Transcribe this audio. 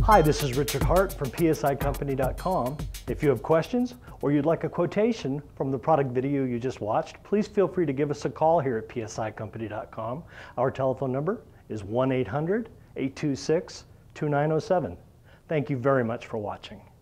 Hi, this is Richard Hart from psicompany.com. If you have questions or you'd like a quotation from the product video you just watched, please feel free to give us a call here at psicompany.com. Our telephone number is 1-800-826-2907. Thank you very much for watching.